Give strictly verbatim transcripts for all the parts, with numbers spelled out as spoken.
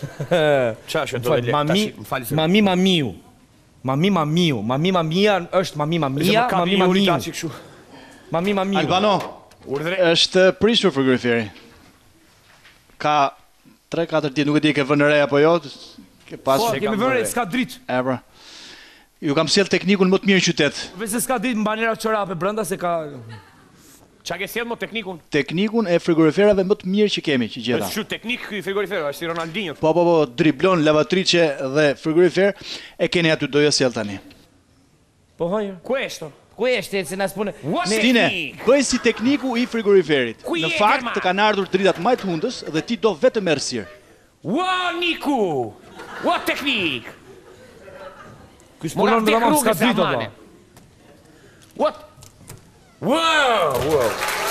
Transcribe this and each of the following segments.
Çfarë do të Mami, mami mamiu. Mami mamiu, mami mamia është mami mamia, mami mamiu. Mami mamiu. Albano, është prishur frigoriferi. Ka tre katër ditë, nuk e di ke vënë re apo jo. Po, kemi vënë re, s'ka dritë. E pra. Ju kam sjell teknikun më të mirë në qytet. Vese s'ka dritë, mbanera çorape brenda se ka. Qa ke sjell më teknikun? Teknikun e frigoriferave më të mirë që kemi, që gjeta. Është teknik ky frigorifer, është si Ronaldinho. Po, po, po, driblon, lavatrice dhe frigorifer e keni aty do jo sjell tani. Po hajë. Questo. Questo se na spune. Stine, bëj si tekniku i frigoriferit. Në fakt të kanë ardhur dritat më të hundës dhe ti do vetëm errësirë. Ua Niku! Ua teknik! Ky s'punon drama s'ka dritë apo. What? Wow, wow.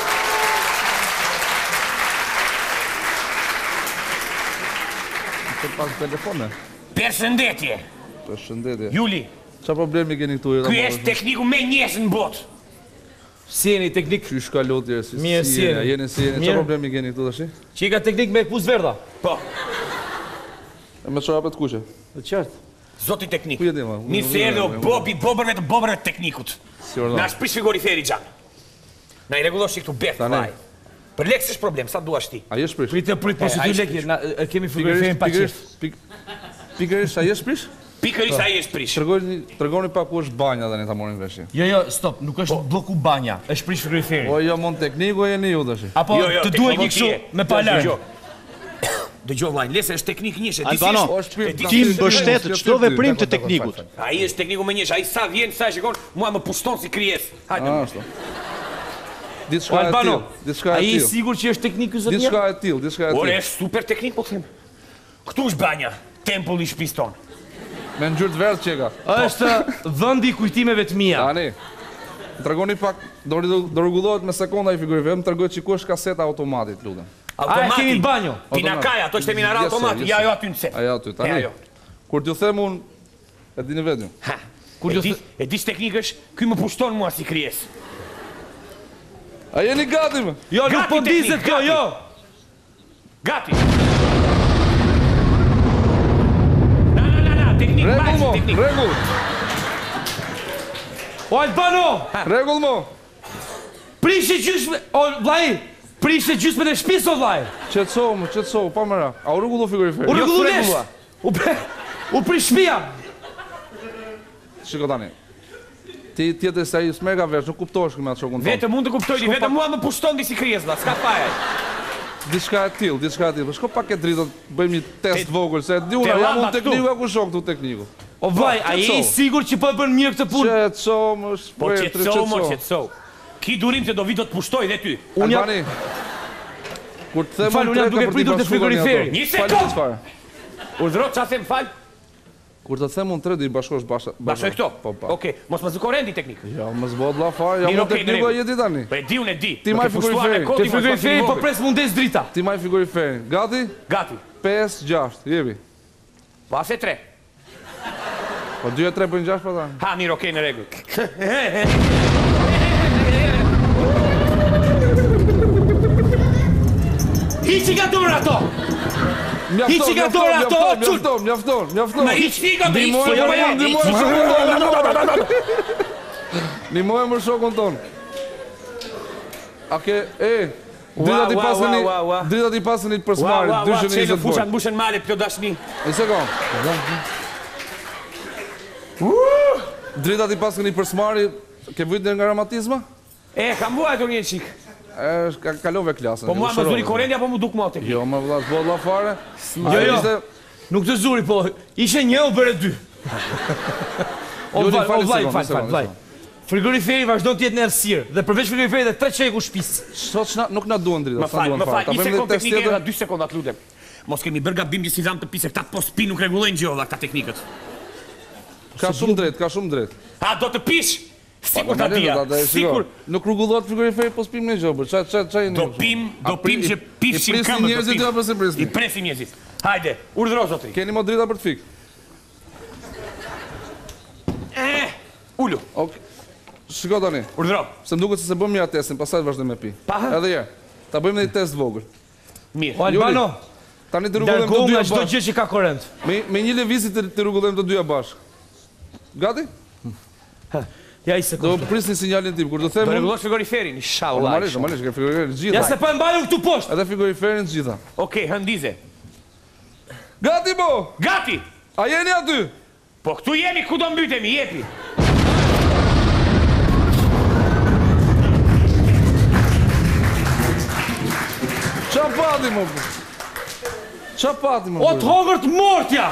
Të pak telefone. Përshëndetje. Përshëndetje. Juli. Qa problemi keni këtu? Ky është tekniku me njerëz në botë. Si jeni teknik? Qysh ka lotje? Mirë, si jeni? Jeni si jeni? Qa problemi keni këtu tash? Që i ka teknik me pus verda? Po. E me çorapet kuqe? Të qartë. Zoti teknik. Ku jeni ma? Nisë erdhe o bobi bobërve të bobërve të teknikut. Na shprish frigoriferi gjanë. Na i rregullosh këtu bet vaj. Për lekë s'është problem, sa duash ti. A je shprish? Pritë prit po si ty lekë, na kemi frigoriferin pa çift. Pikërisht a je shprish? Pikërisht ai është prish. Tregoni, tregoni pak ku është banja tani ta morrim vesh. Jo, jo, stop, nuk është blloku banja, është prish frigoriferi. Po jo mon tekniku jeni ju tash. Apo të duhet një kështu me palarë. Dëgjoj vllai, lesë është teknik njësh, e di si Albano, ti mbështet çdo veprim të teknikut. Ai është tekniku më njësh, ai sa vjen, sa shikon, mua më pushton si krijesë. Hajde. Ashtu. Diçka e tillë, diçka e Ai tillë. sigurt që është teknik ky zot. Diçka e tillë, diçka e tillë. Ore, është super teknik po them. Këtu është banja, tempulli i shtëpisë tonë. Me ngjyrë të verdhë çeka. Është vendi i kujtimeve të mia. Tani. Më tregoni pak, do do rregullohet me sekonda i frigoriferit, më tregoj çiku është kaseta automatit, lutem. A kemi në banjo? Pinakaj, ato është e mineral automati, ja jo aty në set. Ajo aty, tani. Kur t'ju them unë, e dini vetëm. Ha, kur t'ju e di teknik është, ky më pushton mua si krijesë. A jeni gati më? Jo, nuk po dizet kjo, jo! Gati! Na, na, na, na, teknik, bajqë, teknik. Regull, O, Albano! regull mo! Prishe gjysme... O, vlaj! Prishe gjysme në shpis, o, vlaj! Qetsohu më, qetsohu, pa mëra. A u rregullu frigoriferi? U rregullu nesh! U pre... U prish shpia! Shiko tani. Ti tjetër se ai s'merr ka vesh, nuk kuptohesh me atë shokun tonë. Vetëm mund të kuptoj, vetëm mua më pushton disi krijesë, valla, s'ka fare. Diçka e tillë, diçka e tillë. Shko pak e dritë, bëjmë një test vogël, se di unë jam unë tekniku, ku shok këtu tekniku. O vaj, a je i sigurt që po e bën mirë këtë punë? Qetso më, Po qetso më, qetso. Ki durim se do vi do të pushtoj dhe ty. Unë jam... Kur të them Fal, unë jam duke pritur te frigoriferi. Një sekond. Urdhro ça them fal. Kur të them unë tre do i bashkosh bashkë. Bashkoj këto. Po po. Okej, mos më zuko rendi teknik. Jo, mos bëhet vlla fare, jam unë tekniku e jeti tani. Po e di unë e di. Ti maj frigoriferin. Te frigoriferi po pres mundes drita. Ti maj frigoriferin. Gati? Gati. pesë, gjashtë, jepi. Pa se tre. Po dy e tre bëjnë gjashtë pa ta. Ha, mirë, okej, në rregull. Hiqi nga dorë ato! Hiqi nga dorë ato! Mjafton, mjafton, mjafton. Ma hiqi nga dorë! Ndihmoj, Jo, jo, ndihmoj shokun ton. Ndihmoj më shokun ton. A ke, e, drita ti pasën një, drita ti pasën një për smarit, dyshën një zëtë bojë. Mbushën malet, pjo dashni. E sekond. Drita ti pasën një për smarit, ke vujtë nga ramatizma? E, kam vuajtur një qik. E, kalove klasën. Po mua më zuri korendi apo mu duk mote? Jo, më vëlla, s'bo vëlla fare. Jo, jo, nuk të zuri, po, ishe një o bërë dy. O vaj, o vaj, vaj, vaj, vaj. Frigoriferi vazhdo t'jetë në errësirë, dhe përveç frigoriferi dhe tre qeku shtëpisë. Sot nuk na duan drita, Më fal, më fal, një sekond teknike edhe dy sekonda të lutem. Mos kemi bërë gabim që si dham të pisë, këta po spi nuk rregullojnë gjë valla këta teknikët. Ka shumë drejt, ka shumë drejt. A do të pish? Sikur ta dia. Sikur nuk rregullohet frigoriferi po spim në gjobër. Ça ça ça do pim, do pim që pifshin këmbët. I njerëzit apo se presin? I presim njerëzit. Hajde, urdhëro zotri. Keni më drita për të fik. Eh, ulu. Okej. Shiko tani. Urdhëro. Se më duket se se bëm mirë testin, pastaj vazhdojmë me pi. Edhe herë. Ta bëjmë një test vogël. Mirë. O Albano, Tani të rregullojmë të Largohu dyja nga çdo bashkë. gjë që ka korrent. Me me një lëvizje të të rregullojmë të dyja bashkë. Gati? Ja i Do sekondë. prisni sinjalin tim kur do them. Do rregullosh frigoriferin, inshallah. Normalisht, normalisht, ke frigoriferin të gjitha. Ja se pa mbajur këtu poshtë. Edhe frigoriferin të gjitha. Okej, hëndize. Gati po! Gati! A jeni aty? Po këtu jemi, ku do mbytemi, jepi. Qa pati më? Qa pati më? O të hongër të mortja!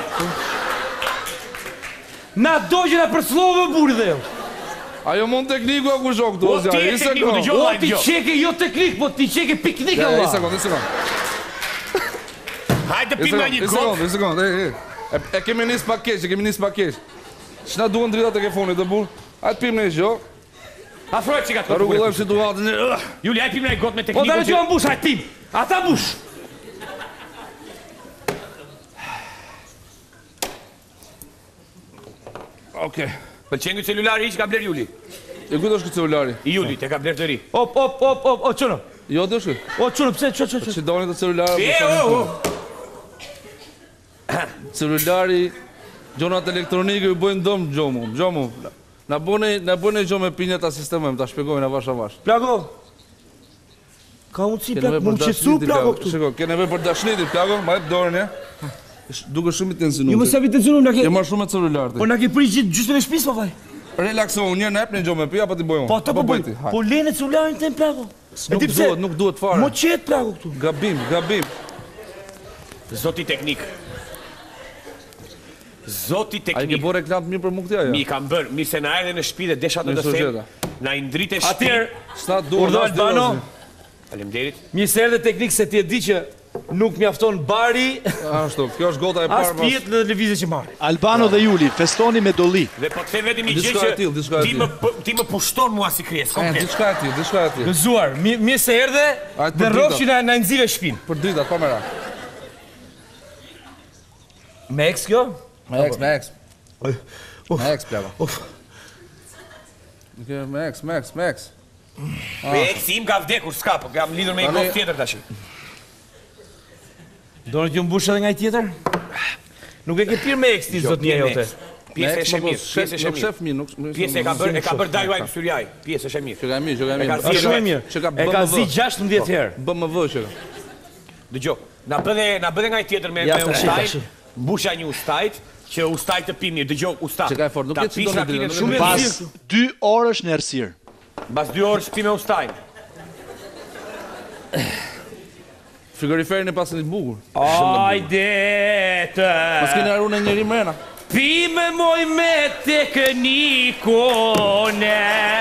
Na dojë na përslove buri dhe jo. Ajo mund tekniku a ku shok këtu, O, ozja, ti e i tekniku, sekund. dëgjoj. O ti qeke jo teknik, po ti qeke piknik Ja, i Allah. sekund, i sekund. Hajde I pim nga sekund, një i sekund, kokë. i sekund, e, e. E- E kemi nis pak keq, e kemi nis pak keq. Ç'na duan dritat e ke fonit të burr? Hajde pim ne jo. Afroj që ka Ta të rregullojmë situatën. Ugh. Juli, hajde pim nga një gotë me O tekniku. da në që- që mbush, hajtë tim. Ata bush. Okej. Pëlqen ky celulari hiç ka bler Juli. E kujt është ky celulari? I Juli, te ka bler të ri. Op, op, op, op, o qënë. Jo do shkoj. O qënë, pse, që, që, që. Si doni të celulari? E, o, o. Celulari, gjonat elektronike ju bëjnë dëm gjomu, gjomu. Na bëni, na bëni gjo me pinje ta sistemojmë, ta shpjegojmë avash avash. Plago. Ka mundësi, plak, mund qëtësu plago këtu. Shiko, ke nevojë për dashnitin, plago, ma jep dorën, ja. Duke shumë i tensionuar. Jo më sabi të zurum, na ke... Je marr shumë me celular ti. Po na ke prish gjithë gjysmën e shtëpisë, po vaj. Relakso, unë një nep në gjo me pi, apo ti bëj unë? Po të po bëj. ti, hajde. Po lene celularin tem plago. Nuk duhet, nuk duhet fare. Mo qetë plago këtu. Gabim, gabim. Zoti teknik. Zoti Ai ke teknik. bërë reklam të mirë për mua këtë ajo. Mi kam bërë, mi se na erdhe në shtëpi dhe desha të Mirë, të them. Sogjeta. Na i ndrite Atëherë, shtëpi. Sta duhet. Urdo Albano, Faleminderit. mirë se erdhe teknik se ti e di që nuk mjafton bari Ashtu, kjo është gota e as parë. pjetë në lëvizje që marri. Albano dhe Juli, festoni me dolli. Dhe po të them vetëm një Diçka gjë e tillë, diçka e që ti tillë. më p- ti më pushton mua si krijes, E, komplet. diçka e tillë, diçka e tillë. Gëzuar, mi- mirë se erdhe Hajde, dhe për rrofë dritat. që na, na nxive shtëpinë. Për dritat, pa merak. Me eks kjo? Me ex, me ex. Me ex, plava. Nuk me ex, me ex, me ex. Me eksi im ka vdekur, s'ka, po jam lidhur me një Tani- kohë tjetër tash. Do në t'ju mbush edhe nga i tjetër? Nuk e ke pirë me eks ti zot një jote. Pjesë e shemir, pjesë e Nuk shemir. shef mirë, nuk... Pjesë e ka bërë, e ka bërë Dajwaj në Syriaj, pjesë e shemir. Që ka mirë, që ka mirë. ka Është zirë, shumë e mirë. Që ka E ka B M W. zi gjashtëmbëdhjetë herë. B M W që ka. Dëgjoj, na bëdhe na bëdhe nga i tjetër me Ja, me tashi, ustajt, tashi. mbusha një ustajt që ustajt të pi mirë. Dëgjoj, usta. Që ka e fort, nuk ta e që pish do me rakinë dritë, shumë nuk e pas mirë. Pas dy orësh në errësirë. mbas dy orë shtëpi me ustajt. Frigoriferin e pasin i bukur. Ajde të Pas keni haru në njëri mrena. pi me moj me teknikone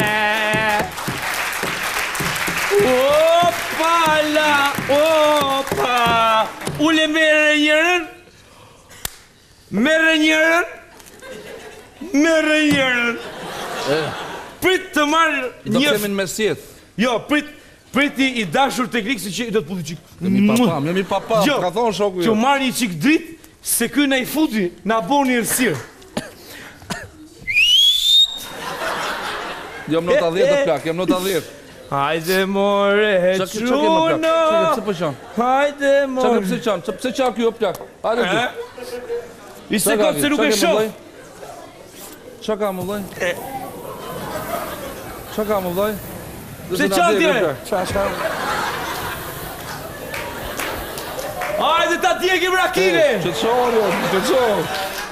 Opa la, opa Ule mere njërën Mere njërën Mere njërën Prit të marrë Do një... kemi në mesjet. Jo, prit, priti i dashur teknik se që i do të puti qik. Jemi papam, jemi papam, Jo, ka thonë shoku që jo. marrë një qik drit, se ky na i futi, na bo një rësirë. Jam nota E, dhjetë e. të plak, jam nota dhjetë. Hajde more Qa ke qa ke më plak? Qa ke quno, pse po qanë? hajde Qa ke more. pse qanë? Qa pse qanë kjo plak? Hajde ty. I se kot se nuk e shoh. Qa ka më vllaj? Qa ka më vllaj? Pse qanë tjere? Hajde ta tjeki brakine. Që të shohë, jo, që të shohë.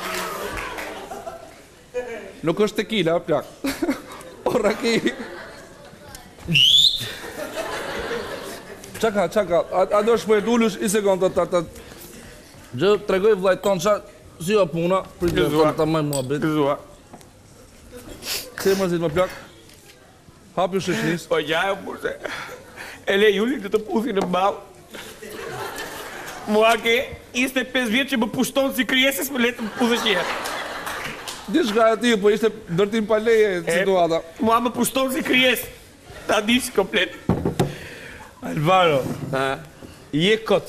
Nuk është tequila, plak. O, raki. Qa ka, qa ka? A, a do shpojt ullush i sekund të të të... Gjë, tregoj vllajt tonë qa... Si o puna, për gjë tonë të maj mua bit. Gëzua. Se mërzit më plak. Hapi u sheshnis. Po ja e burse. E le Juli të të puthi në ball. Mua ke ishte pesë vjetë që më pushton si krijeses më letë më puthë qjerë. Dishka e ti, po ishte dërtim pa leje situata. Mua më pushton si krijes. Ta dish komplet. Albano, je kot.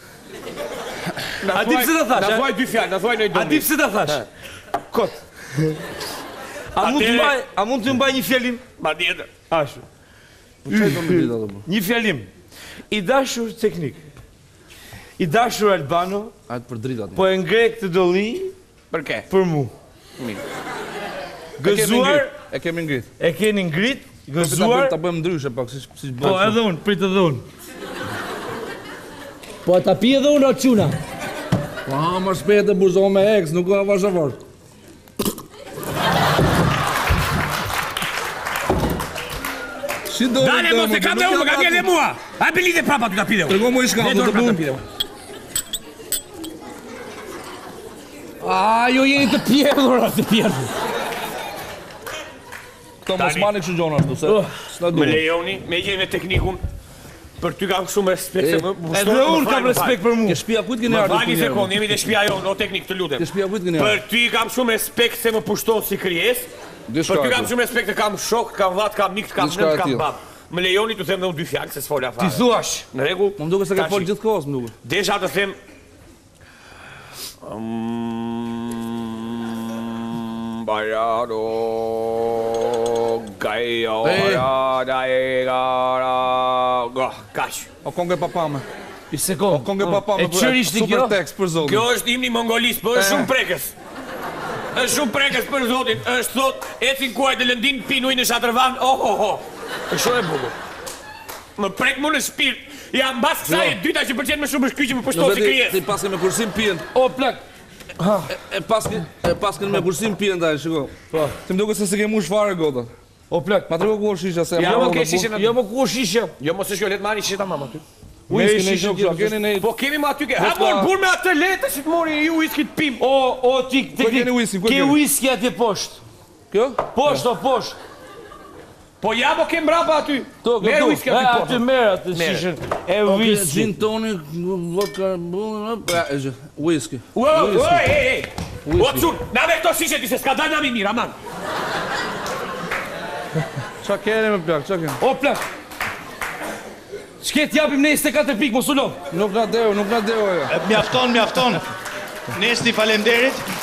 A di pse ta thash? Na a? thuaj dy fjalë, na thuaj në A di domi. pse ta thash? Kot. A mund të Atere- mbaj, a mund të mbaj një fjalim? Ma tjetër. Ashtu. Po qaj do më ditë ato po? Një fjalim. I dashur teknik. I dashur Albano, Ajtë për drita ti. po e ngre këtë dolli Për ke? për mu. Gëzuar, E kemi ngrit. e keni ngrit, Ta gëzuar, ta bëjmë ndryshe pak, si si po bëhet. edhe unë, prit edhe unë. Po ta pi edhe unë o quna. Po ha më shpejt e burzo me ex, nuk ka vashavar. Si do? Dale mos e kam dhe unë, më ka vjen dhe mua. A be lidhe prapa ty ta pi dhe unë. Tërgo mu i shkam, Le do dorë të prapa bu. ta pi dhe unë. A, jo jeni të pjedhur, të pjedhur. Këto mos mani kështu gjona ashtu, se s'na Me duhet. lejoni, me gjeni me teknikun, për ty kam shumë respekt se më... më Edhe shtohet, më unë fal, kam më fal. respekt për mu. Ke shtëpia kujt keni Më ardhur? vani sekond, jemi dhe shtëpia jonë, o teknik të lutem. Ke shtëpia kujt keni Për ardhur? ty kam shumë respekt se më pushton si krijes. Diçka Për ty kam tjetër. shumë respekt se kam shok, kam vat, kam mik, kam Diçka nën, kam tjetër. bab. Më lejoni të them dhe unë dy fjalë se s'fola Ti fare. thuash, Në rregull? Më duket se ke Tashi. fol gjithkohës, më duket. Desha të them Mm, Bayado Gaio Ga Kaç. O konge papame. i sekond. Konge papame. E çfarë ishte kjo? Super tekst për zotin. Kjo është himni mongolis, po është shumë prekës. Është shumë prekës për zotin. Është thot, ecin kuaj të lëndin, pin ujë në shatërvan. Oh, oh, oh. Është shumë e bukur. Më prek mu në shpirt. Ja mbas kësaj e dyta që pëlqen më shumë është ky që më pushton si krijes. Ti paske me kursim pijen. O, plak, E paske e paske me kursim pijen taj, shiko. Po. Ti më duket se se ke mush fare gota. o, plak. Ma trego ku është shisha se Ja, më më vonë ke po. shishe në... Jo, më ku është shisha? Jo, mos e shko, let marri shita mama ty. Whisky Me në shishe shok, gjithë, keni ne. Po kemi ma aty ke. Ha, Vodka. mor, bur me atë letë si të mori ju whisky të pim. O, o, ti, Ku keni whisky, ku ke keni? whisky atje poshtë. Kjo? Poshtë, o, poshtë. Po ja, po kem brapa aty. To, Merë këtu. whisky E, aty aty po. merë atë Merë. shishën. E Gin whisky. tonic, vodka, ja, whisky. Ua, ua, ej, ej. O, çun, na me këto shishe ti se s'ka dalë nami mirë, aman. Qa keni me plak, qa keni? O, plak. Shket japim ne njëzet e katër pikë, mos u lodh. Nuk na deu, nuk na deu ajo. Mjafton, mjafton. Nesti, falemderit.